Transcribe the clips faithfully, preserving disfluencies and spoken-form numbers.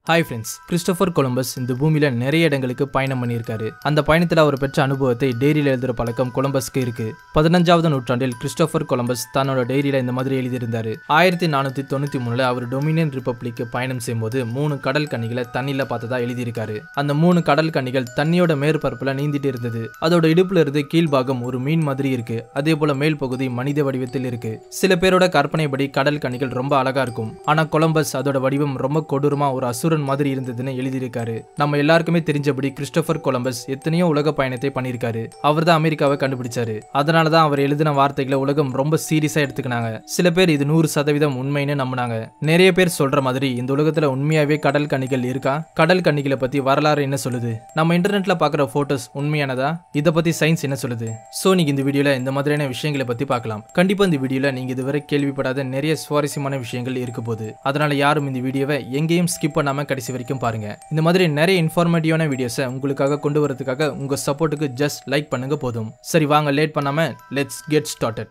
Hi friends, Christopher Columbus இந்த பூமியில நிறைய இடங்களுக்கு பயணம் பண்ணியிருக்காரு. அந்த பயணத்துல அவர் பெற்ற அனுபவத்தை டைரியில எழுதுற பழக்கம் கொலம்பஸ்க்கு இருக்கு. பதினஞ்சாவது நூற்றாண்டில் கிறிஸ்டோபர் கொலம்பஸ் தன்னோட டைரியில இந்த மாதிரி எழுதியிருந்தாரு. ஆயிரத்தி நானூத்தி தொண்ணூத்தி மூணுல அவர் டொமினியன் ரிப்பப்ளிக்கு பயணம் செய்யும்போது மூணு கடல் கன்னிகளை தண்ணியில பார்த்ததா எழுதியிருக்காரு. அந்த மூணு கடல் கன்னிகள் தண்ணியோட மேற்பரப்புல நீந்திட்டு இருந்தது. அதோட இடுப்புல இருந்து கீழ்பாகம் ஒரு மீன் மாதிரி இருக்கு. அதே போல மேல் பகுதி மனித வடிவத்தில் இருக்கு. சில பேரோட கற்பனைப்படி கடல் கன்னிகள் ரொம்ப அழகா இருக்கும். ஆனா கொலம்பஸ் அதோட வடிவம் ரொம்ப கொடூரமா ஒரு அசுர மாதிரி இருந்ததுன்னு எழுதியிருக்காரு. நம்ம எல்லாருக்குமே தெரிஞ்சபடி கிறிஸ்டோபர் கொலம்பஸ் எத்தனையோ உலக பயணத்தை பண்ணியிருக்காரு. அவர் தான் அமெரிக்காவை கண்டுபிடிச்சாரு. அதனாலதான் அவர் எழுதின வார்த்தைகளை உலகம் ரொம்ப சீரியஸா எடுத்துக்கினாங்க. சில பேர் இது நூறு சதவீதம் உண்மைன்னு நம்பினாங்க. நிறைய பேர் சொல்ற மாதிரி இந்த உலகத்துல உண்மையாவே கடல் கன்னிகள் இருக்கா? கடல் கன்னிகளை பத்தி வரலாறு என்ன சொல்லுது? நம்ம இன்டர்நெட்ல பாக்குற போட்டோஸ் உண்மையானதா? இத பத்தி சயின்ஸ் என்ன சொல்லுது? சோ நீங்க இந்த வீடியோல இந்த மாதிரியான விஷயங்களை பத்தி பார்க்கலாம். கண்டிப்பா இந்த வீடியோல நீங்க இதுவரை கேள்விப்படாத நிறைய சுவாரஸ்யமான விஷயங்கள் இருக்க போகுது. அதனால யாரும் இந்த வீடியோவை எங்கேயும் ஸ்கிப் பண்ணாம கடைசி வரைக்கும் பாருங்க. இந்த மாதிரி நிறைய இன்ஃபர்மேட்டிவான வீடியோஸை உங்களுக்காக கொண்டு வரதுக்காக உங்க சப்போர்ட்டுக்கு ஜஸ்ட் லைக் பண்ணுங்க போதும். சரி வாங்க லேட் பண்ணாம லெட்ஸ் கெட் ஸ்டார்டட்.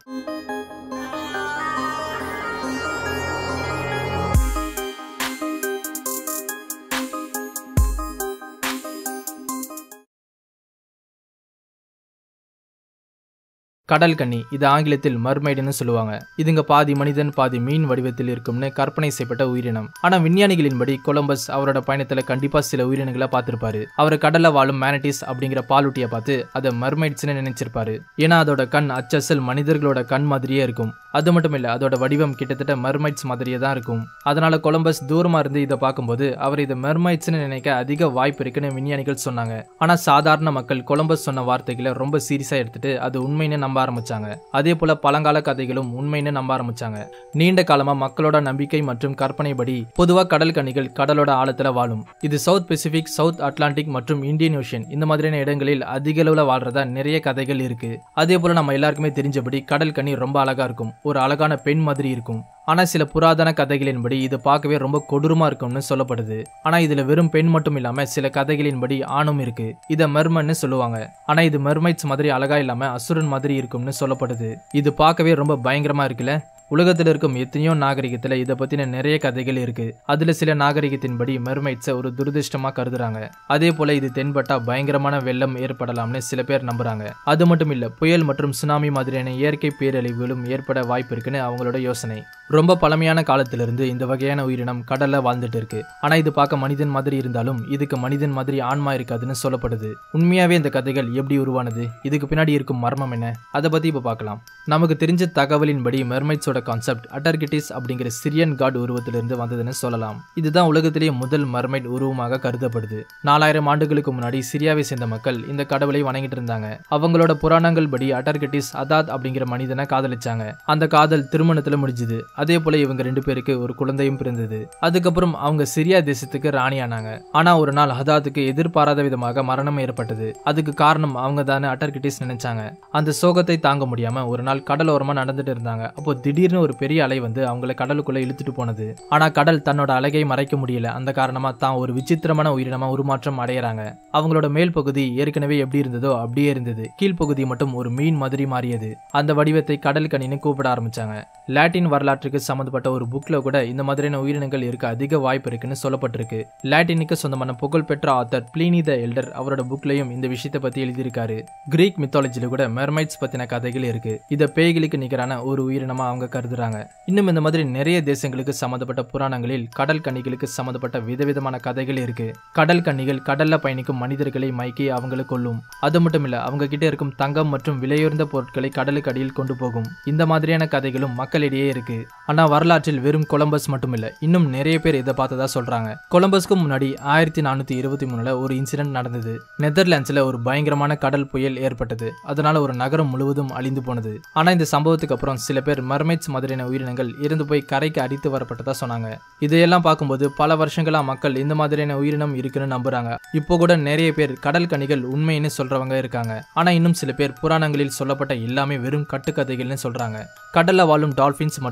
கடல் கன்னி, இது ஆங்கிலத்தில் மர்மைடுன்னு சொல்லுவாங்க. இதுங்க பாதி மனிதன் பாதி மீன் வடிவத்தில் இருக்கும்னு கற்பனை செய்யப்பட்ட உயிரினம். ஆனா விஞ்ஞானிகளின்படி கொலம்பஸ் அவரோட பயணத்துல கண்டிப்பா சில உயிரினங்களை பார்த்திருப்பாரு. அவர் கடல்ல வாழும் மேனடிஸ் அப்படிங்கிற பாலூட்டியை பார்த்து அதை மர்மைட்ஸ்னு நினைச்சிருப்பாரு. ஏன்னா அதோட கண் அச்சசல் மனிதர்களோட கண் மாதிரியே இருக்கும். அது மட்டும் இல்ல, அதோட வடிவம் கிட்டத்தட்ட மர்மைட்ஸ் மாதிரியே தான் இருக்கும். அதனால கொலம்பஸ் தூரமா இருந்து இதை பார்க்கும்போது அவர் இதை மர்மைட்ஸ்னு நினைக்க அதிக வாய்ப்பு இருக்குன்னு விஞ்ஞானிகள் சொன்னாங்க. ஆனா சாதாரண மக்கள் கொலம்பஸ் சொன்ன வார்த்தைகளை ரொம்ப சீரியஸா எடுத்துட்டு அது உண்மைன்னு நம்ப ஆரம்பிச்சாங்க. அதே போல பழங்கால கதைகளும் உண்மைன்னு நம்ப ஆரம்பிச்சாங்க. நீண்ட காலமா மக்களோட நம்பிக்கை மற்றும் கற்பனைப்படி பொதுவா கடல் கன்னிகள் கடலோட ஆழத்துல வாழும். இது சவுத் பசிபிக், சவுத் அட்லாண்டிக் மற்றும் இந்தியன் ஓஷன் இந்த மாதிரியான இடங்களில் அதிக அளவுல வாழ்றதா நிறைய கதைகள் இருக்கு. அதே போல நம்ம எல்லாருக்குமே தெரிஞ்சபடி கடல் கன்னி ரொம்ப அழகா இருக்கும். ஒரு அழகான பெண் மாதிரி இருக்கும். ஆனா சில புராதன கதைகளின்படி இது பார்க்கவே ரொம்ப கொடூரமா இருக்கும்னு சொல்லப்படுது. ஆனா இதுல வெறும் பெண் மட்டும் இல்லாம சில கதைகளின்படி ஆணும் இருக்கு. இத மெர்மன்னு சொல்லுவாங்க. ஆனா இது மெர்மைட்ஸ் மாதிரி அழகா இல்லாம அசுரன் மாதிரி இருக்கும்னு சொல்லப்படுது. இது பார்க்கவே ரொம்ப பயங்கரமா இருக்குல்ல. உலகத்துல இருக்கும் எத்தனையோ நாகரிகத்துல இதை பத்தின நிறைய கதைகள் இருக்கு. அதுல சில நாகரிகத்தின்படி மெர்மைட்ஸை ஒரு துரதிருஷ்டமா கருதுறாங்க. அதே போல இது தென்பட்டா பயங்கரமான வெள்ளம் ஏற்படலாம்னு சில பேர் நம்புறாங்க. அது மட்டும் இல்ல, புயல் மற்றும் சுனாமி மாதிரியான இயற்கை பேரழிவுகளும் ஏற்பட வாய்ப்பு இருக்குன்னு அவங்களோட யோசனை. ரொம்ப பழமையான காலத்திலிருந்து இந்த வகையான உயிரினம் கடல்ல வாழ்ந்துட்டு இருக்கு. ஆனா இது பார்க்க மனிதன் மாதிரி இருந்தாலும் இதுக்கு மனிதன் மாதிரி ஆன்மா இருக்காதுன்னு சொல்லப்படுது. உண்மையாவே இந்த கதைகள் எப்படி உருவானது? இதுக்கு பின்னாடி இருக்கும் மர்மம் என்ன? அதை பத்தி இப்ப பார்க்கலாம். நமக்கு தெரிஞ்ச தகவலின்படி மெர்மைட்ஸோட கான்செப்ட் அட்டர்கிட்டிஸ் அப்படிங்கிற சிரியன் காட் உருவத்திலிருந்து வந்ததுன்னு சொல்லலாம். இதுதான் உலகத்திலேயே முதல் மர்மைட் உருவமாக கருதப்படுது. நாலாயிரம் ஆண்டுகளுக்கு முன்னாடி சிரியாவை சேர்ந்த மக்கள் இந்த கடவுளை வணங்கிட்டு இருந்தாங்க. அவங்களோட புராணங்கள் படி அட்டர்கிட்டிஸ் அதாத் அப்படிங்கிற மனிதனை காதலிச்சாங்க. அந்த காதல் திருமணத்துல முடிஞ்சுது. அதே போல இவங்க ரெண்டு பேருக்கு ஒரு குழந்தையும் பிறந்தது. அதுக்கப்புறம் அவங்க சிரியா தேசத்துக்கு ராணி ஆனாங்க. ஆனா ஒரு நாள் அதாத்துக்கு எதிர்பாராத விதமாக மரணம் ஏற்பட்டது. அதுக்கு காரணம் அவங்க தானே அட்டர்கிட்டிஸ் நினைச்சாங்க. அந்த சோகத்தை தாங்க முடியாம ஒரு நாள் கடலோரமா நடந்துட்டு இருந்தாங்க. அப்போ திடீர்னு ஒரு பெரிய அலை வந்து அவங்களை கடலுக்குள்ள இழுத்துட்டு போனது. ஆனா கடல் தன்னோட அலையை மறைக்க முடியல. அந்த காரணமா தான் ஒரு விசித்திரமான உயிரினமா உருமாற்றம் அடையறாங்க. அவங்களோட மேல் பகுதி ஏற்கனவே எப்படி இருந்ததோ அப்படியே இருந்தது. கீழ்பகுதி மட்டும் ஒரு மீன் மாதிரி மாறியது. அந்த வடிவத்தை கடல் கன்னின்னு கூப்பிட ஆரம்பிச்சாங்க. லாட்டின் வரலாற்றுக்கு சம்பந்தப்பட்ட ஒரு புக்ல கூட இந்த மாதிரியான உயிரினங்கள் இருக்க அதிக வாய்ப்பு இருக்குன்னு சொல்லப்பட்டிருக்கு. லாட்டினுக்கு சொந்தமான புகழ்பெற்ற ஆத்தர் பிளினி தி எல்டர் அவரோட புக்லயும் இந்த விஷயத்தை பத்தி எழுதியிருக்காரு. கிரீக் மித்தாலஜில கூட மெர்மைட்ஸ் பத்தின கதைகள் இருக்கு. இத பேய்களுக்கு நிகரான ஒரு உயிரினமா அவங்க கருதுறாங்க. இன்னும் இந்த மாதிரி நிறைய தேசங்களுக்கு சம்பந்தப்பட்ட புராணங்களில் கடல் கன்னிகளுக்கு சம்பந்தப்பட்ட விதவிதமான கதைகள் இருக்கு. கடல் கன்னிகள் கடல்ல பயணிக்கும் மனிதர்களை மயக்கி அவங்களை கொல்லும். அது மட்டும் இல்ல, அவங்க கிட்ட இருக்கும் தங்கம் மற்றும் விலையுயர்ந்த பொருட்களை கடலுக்கு அடியில் கொண்டு போகும். இந்த மாதிரியான கதைகளும் மக்களிடையே இருக்கு. ஆனா வரலாற்றில் வெறும் கொலம்பஸ் மட்டும் இல்ல, இன்னும் நிறைய பேர் இதை பார்த்ததா சொல்றாங்க. கொலம்பஸ்க்கு முன்னாடி ஆயிரத்தி நானூத்தி இருபத்தி மூணுல ஒரு இன்சிடென்ட் நடந்தது. நெதர்லாண்ட்ஸ்ல ஒரு பயங்கரமான கடல் புயல் ஏற்பட்டது. அதனால ஒரு நகரம் முழுவதும் அழிந்து போனது. ஆனா இந்த சம்பவத்துக்கு அப்புறம் சில பேர் மர்மைட்ஸ் மாதிரியான உயிரினங்கள் இருந்து போய் கரைக்கு அடித்து வரப்பட்டதா சொன்னாங்க. இதையெல்லாம் பார்க்கும்போது பல வருஷங்களா மக்கள் இந்த மாதிரியான உயிரினம் இருக்குன்னு நம்புறாங்க. இப்போ கூட நிறைய பேர் கடல் கன்னிகள் உண்மைன்னு சொல்றவங்க இருக்காங்க. ஆனா இன்னும் சில பேர் புராணங்களில் சொல்லப்பட்ட எல்லாமே வெறும் கட்டுக்கதைகள்னு சொல்றாங்க. கடல்ல வாழும் டால்பின்ஸ் மற்றும் மற்ற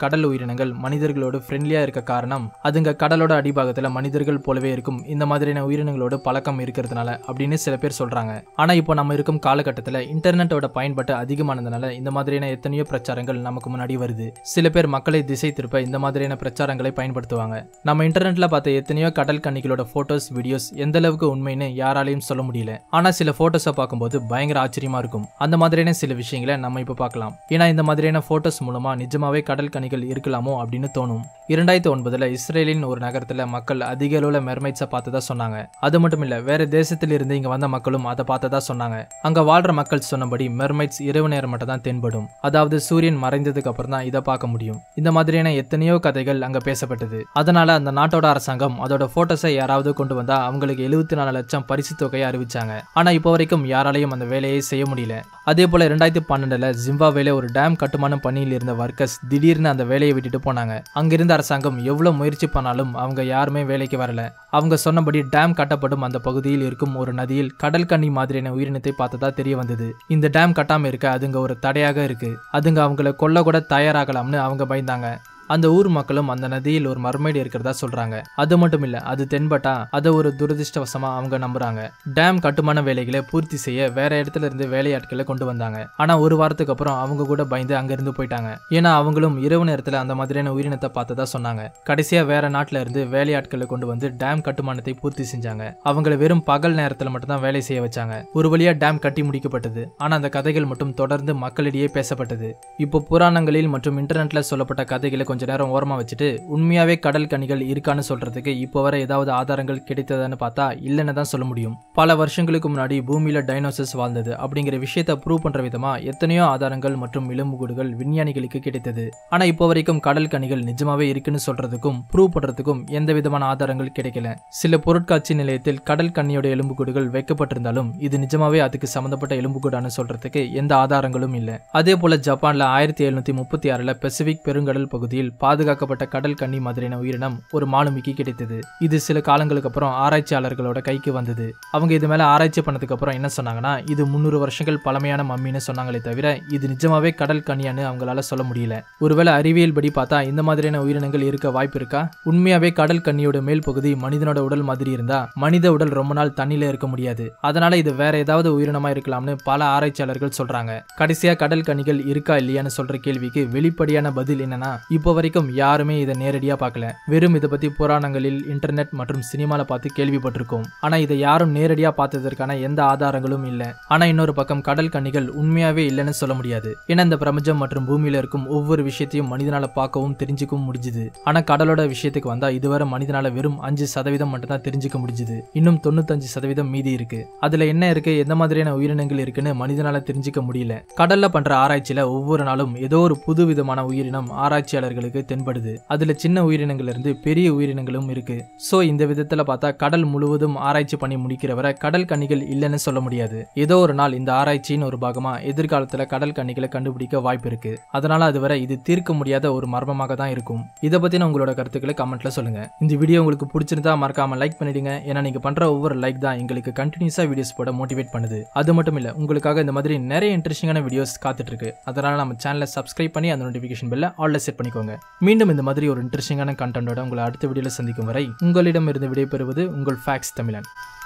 கடல் உயிரினங்கள் மனிதர்களோடு ஃப்ரெண்ட்லியா இருக்க காரணம் அதுங்க கடலோட அடிபாகத்துல மனிதர்கள் போலவே இருக்கும் இந்த மாதிரியான உயிரினங்களோட பழக்கம் இருக்கிறதுனால அப்படின்னு சில பேர் சொல்றாங்க. ஆனா இப்போ நம்ம இருக்கும் காலகட்டத்துல இன்டர்நெட்டோட பயன்பாட்டு அதிகமானதுனால இந்த மாதிரியான எத்தனையோ பிரச்சாரங்கள் நமக்கு முன்னாடி வருது. சில பேர் மக்களை திசை திருப்ப இந்த மாதிரியான பிரச்சாரங்களை பயன்படுத்துவாங்க. நம்ம இன்டர்நெட்ல பார்த்த எத்தனையோ கடல் கன்னிகளோட போட்டோஸ் வீடியோஸ் எந்த அளவுக்கு உண்மைன்னு யாராலையும் சொல்ல முடியல. ஆனா சில போட்டோஸை பார்க்கும்போது பயங்கர ஆச்சரியமா இருக்கும். அந்த மாதிரியான சில விஷயங்களை நம்ம இப்ப பார்க்கலாம். ஏன்னா இந்த மாதிரியான போட்டோஸ் மூலமா நிஜமாவே கடல் கன்னிகள் இருக்கலாமோ அப்படின்னு தோணும். இரண்டாயிரத்தி ஒன்பதுல இஸ்ரேலின் ஒரு நகரத்துல மக்கள் அதிக அளவுல மெர்மைட்ஸை பார்த்ததா சொன்னாங்க. அது மட்டும் இல்ல வேற தேசத்துல இருந்து இங்க வந்த மக்களும் அதை பார்த்ததா சொன்னாங்க. அங்க வாழ்ற மக்கள் சொன்னபடி மெர்மைட்ஸ் இரவு நேரம் மட்டும் தான் தென்படும். அதாவது சூரியன் மறைந்ததுக்கு அப்புறம் தான் இதை பார்க்க முடியும். இந்த மாதிரியான எத்தனையோ கதைகள் அங்க பேசப்பட்டது. அதனால அந்த நாட்டோட அரசாங்கம் அதோட போட்டோஸை யாராவது கொண்டு வந்தா அவங்களுக்கு எழுபத்தி நாலு லட்சம் பரிசு தொகையை அறிவிச்சாங்க. ஆனா இப்போ வரைக்கும் யாராலையும் அந்த வேலையை செய்ய முடியல. அதே போல இரண்டாயிரத்தி பன்னெண்டுல ஜிம்பாப்வேல ஒரு டேம் கட்டுமானம் பணியில் இருந்த ஒர்க்கர்ஸ் திடீர்னு அந்த வேலையை விட்டுட்டு போனாங்க. அங்கிருந்த அரசாங்கம் எவ்வளவு முயற்சி பண்ணாலும் அவங்க யாருமே வேலைக்கு வரல. அவங்க சொன்னபடி டேம் கட்டப்படும் அந்த பகுதியில் இருக்கும் ஒரு நதியில் கடல் கன்னி மாதிரியான உயிரினத்தை பார்த்ததா தெரிய வந்தது. இந்த டேம் கட்டாம இருக்க அதுங்க ஒரு தடையாக இருக்கு. அதுங்க அவங்களை கொல்ல கூட தயாராகலாம்னு அவங்க பயந்தாங்க. அந்த ஊர் மக்களும் அந்த நதியில் ஒரு மர்மைடு இருக்கிறதா சொல்றாங்க. அது மட்டும் இல்ல அது தென்பட்டா அதை ஒரு துரதிருஷ்டவசமா அவங்க நம்புறாங்க. டேம் கட்டுமான வேலைகளை பூர்த்தி செய்ய வேற இடத்துல இருந்து வேலையாட்களை கொண்டு வந்தாங்க. ஆனா ஒரு வாரத்துக்கு அப்புறம் அவங்க கூட பயந்து அங்க இருந்து போயிட்டாங்க. ஏன்னா அவங்களும் இரவு நேரத்துல அந்த மாதிரியான உயிரினத்தை பார்த்ததா சொன்னாங்க. கடைசியா வேற நாட்டுல இருந்து வேலையாட்களை கொண்டு வந்து டேம் கட்டுமானத்தை பூர்த்தி செஞ்சாங்க. அவங்களை வெறும் பகல் நேரத்துல மட்டும் தான் வேலை செய்ய வச்சாங்க. ஒரு வழியா டேம் கட்டி முடிக்கப்பட்டது. ஆனா அந்த கதைகள் மட்டும் தொடர்ந்து மக்களிடையே பேசப்பட்டது. இப்போ புராணங்களில் மற்றும் இன்டர்நெட்ல சொல்லப்பட்ட கதைகளை கொஞ்ச நேரம் ஓரமா வச்சுட்டு உண்மையாவே கடல் கன்னிகள் இருக்கான்னு சொல்றதுக்கு இப்போ வர ஏதாவது ஆதாரங்கள் கிடைத்ததான்னு பார்த்தா இல்லைன்னு தான் சொல்ல முடியும். பல வருஷங்களுக்கு முன்னாடி பூமியில டைனோசர்ஸ் வாழ்ந்தது அப்படிங்கிற விஷயத்தை ப்ரூவ் பண்ற விதமா எத்தனையோ ஆதாரங்கள் மற்றும் எலும்புக்கூடுகள் விஞ்ஞானிகளுக்கு கிடைத்தது. ஆனா இப்போ வரைக்கும் கடல் கன்னிகள் நிஜமாவே இருக்குன்னு சொல்றதுக்கும் ப்ரூவ் பண்றதுக்கும் எந்த விதமான ஆதாரங்கள் கிடைக்கல. சில பொருட்காட்சி நிலையத்தில் கடல் கன்னியோட எலும்புக்கூடுகள் வைக்கப்பட்டிருந்தாலும் இது நிஜமாவே அதுக்கு சம்பந்தப்பட்ட எலும்புக்கூடான்னு சொல்றதுக்கு எந்த ஆதாரங்களும் இல்லை. அதே போல ஜப்பான்ல ஆயிரத்தி எழுநூத்தி முப்பத்தி ஆறுல பசிபிக் பெருங்கடல் பகுதியில் பாதுகாக்கப்பட்ட கடல் கன்னி மாதிரியான உயிரினம் ஒரு மாலுமிக்கு கிடைத்தது. இது சில காலங்களுக்கு அப்புறம் ஆராய்ச்சியாளர்களோட கைக்கு வந்தது. அவங்க இது மேல ஆராய்ச்சி பண்ணதுக்கு அப்புறம் என்ன சொன்னாங்கன்னா இது முன்னூறு வருஷங்கள் பழமையான மம்மின்னு சொன்னாங்களே தவிர இது நிஜமாவே கடல் கன்னியான்னு அவங்களால சொல்ல முடியல. ஒருவேளை அறிவியல் படி பார்த்தா இந்த மாதிரியான உயிரினங்கள் இருக்க வாய்ப்பு இருக்கா? உண்மையாவே கடல் கன்னியோட மேல் பகுதி மனிதனோட உடல் மாதிரி இருந்தா மனித உடல் ரொம்ப நாள் தண்ணியில இருக்க முடியாது. அதனால இது வேற ஏதாவது உயிரினமா இருக்கலாம்னு பல ஆராய்ச்சியாளர்கள் சொல்றாங்க. கடைசியா கடல் கன்னிகள் இருக்கா இல்லையான்னு சொல்ற கேள்விக்கு வெளிப்படையான பதில் என்னன்னா இப்போ வரைக்கும் யாருமே இதை நேரடியா பார்க்கல. வெறும் இதை பத்தி புராணங்களில் இன்டர்நெட் மற்றும் சினிமால பார்த்து கேள்விப்பட்டிருக்கோம். ஆனா இதை யாரும் நேரடியா பார்த்ததற்கான எந்த ஆதாரங்களும் இல்ல. ஆனா இன்னொரு பக்கம் கடல் கன்னிகள் உண்மையாவே இல்லைன்னு சொல்ல முடியாது. ஏன்னா இந்த பிரபஞ்சம் மற்றும் பூமியில இருக்கும் ஒவ்வொரு விஷயத்தையும் மனிதனால பார்க்கவும் தெரிஞ்சுக்கவும் முடிஞ்சுது. ஆனா கடலோட விஷயத்துக்கு வந்தா இதுவரை மனிதனால வெறும் அஞ்சு சதவீதம் மட்டும் தான் தெரிஞ்சுக்க முடிஞ்சுது. இன்னும் தொண்ணூத்தஞ்சு சதவீதம் மீதி இருக்கு. அதுல என்ன இருக்கு, எந்த மாதிரியான உயிரினங்கள் இருக்குன்னு மனிதனால தெரிஞ்சுக்க முடியல. கடல்ல பண்ற ஆராய்ச்சியில ஒவ்வொரு நாளும் ஏதோ ஒரு புது விதமான உயிரினம் ஆராய்ச்சியாளர்களுக்கு தென்படுது. அதுல சின்ன உயிரினங்கள் இருந்து பெரிய உயிரினங்களும் இருக்கு. சோ இந்த விதத்துல பார்த்தா கடல் முழுவதும் ஆராய்ச்சி பண்ணி முடிக்கிறவரை கடல் கன்னிகள் இல்லைன்னு சொல்ல முடியாது. ஏதோ ஒரு நாள் இந்த ஆராய்ச்சியின் ஒரு பாகமா எதிர்காலத்துல கடல் கன்னிகளை கண்டுபிடிக்க வாய்ப்பு இருக்கு. அதனால அதுவரை இது தீர்க்க முடியாத ஒரு மர்மமாக தான் இருக்கும். இதை பத்தின உங்களோட கருத்துக்களை கமெண்ட்ல சொல்லுங்க. இந்த வீடியோ உங்களுக்கு பிடிச்சிருந்தா மறக்காம லைக் பண்ணிடுங்க. ஏன்னா நீங்க பண்ற ஒவ்வொரு லைக் தான் எங்களுக்கு கண்டினியூஸா வீடியோஸ் போட மோட்டிவேட் பண்ணுது. அது மட்டும் இல்ல உங்களுக்கு இந்த மாதிரி நிறைய இன்ட்ரெஸ்டிங்கான வீடியோஸ் காத்துட்டு இருக்கு. அதனால நம்ம சேனலை சப்ஸ்கிரைப் பண்ணி அந்த நோட்டிபிகேஷன் பெல்ல ஆல்ல செட் பண்ணிக்கோங்க. மீண்டும் இந்த மாதிரி ஒரு இன்ட்ரெஸ்டிங்கான கண்டென்ட்டோட உங்களை அடுத்த வீடியோல சந்திக்கும் வரை உங்களிடம் இருந்து விடைபெறுவது உங்கள் ஃபேக்ஸ் தமிழன்.